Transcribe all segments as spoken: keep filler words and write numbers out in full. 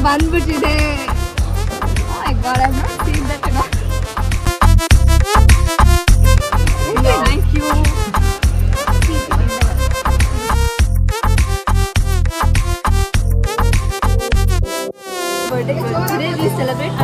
ಬಂದ್ಬಿಟ್ಟಿದೆ. Oh my god, I've not seen that at all. Thank you. Birthday. Today we celebrate.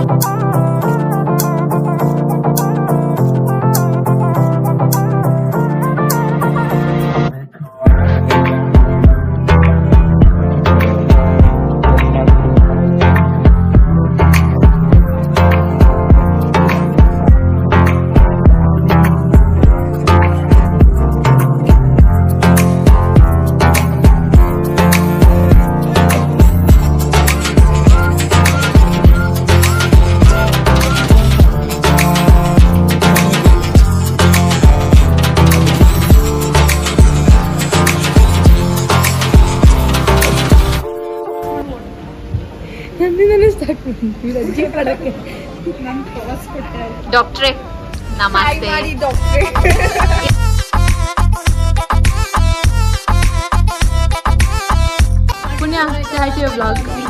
ಡಾಕ್ಟ್ರೇ ನಮಸ್ತೆ. ಪುಣ್ಯ, say hi to your vlog.